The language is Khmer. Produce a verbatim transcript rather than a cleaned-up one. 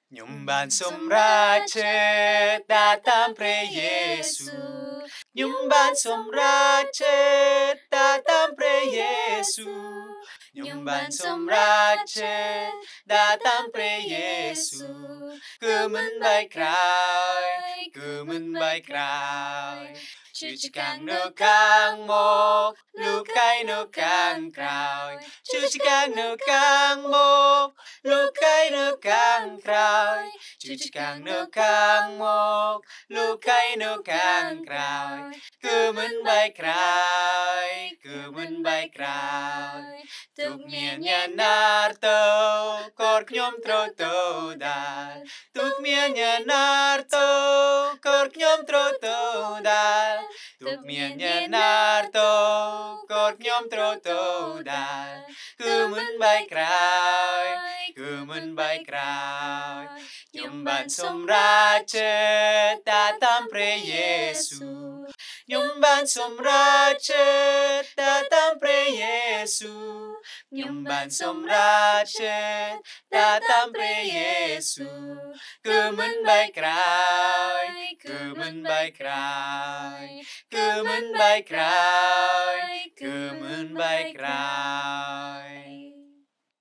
ញោមបានសម្រេចចិត្តដើរតាមព្រះយេស៊ូវញោមបានសម្រេចចិត្តដើរតាមព្រះយេស៊ូវញោមបានសម្រេចចិត្តដើរតាមព្រះយេស៊ូវគឺមិនបែកក្រោយគឺមិនបែកក្រោយជឿជាកាំងនៅខាងមកលោកកាយនៅខាងក្រោយជឿជាកាំងនៅខាងមកលោកកាយនៅខាងក្រោយជឿជាកាំងនៅខាងមកលោកកាយនៅខាងក្រោយគឺមិនបែកក្រោយគឺមិនបែកក្រោយទុកមានញាណាទៅកូនខ្ញុំត្រូវទៅដែរទុកមានញាណាទៅកូនខ្ញុំត្រូវទៅដែរទុកមានញាណាទៅកូនខ្ញុំត្រូវទៅដែរគឺមិនបែកក្រោយគឺមិនបែកក្រោយខ្ញុំបានសម្រេចចិត្តដើរតាមព្រះយេស៊ូវខ្ញុំបានសម្រេចចិត្តដើរតាមព្រះយេស៊ូវខ្ញុំបានសម្រេចចិត្តដើរតាមព្រះយេស៊ូវគឺមិនបែកក្រោយគឺមិនបែកក្រោយគឺមិនបែកក្រោយគឺមិនបែកក្រោយ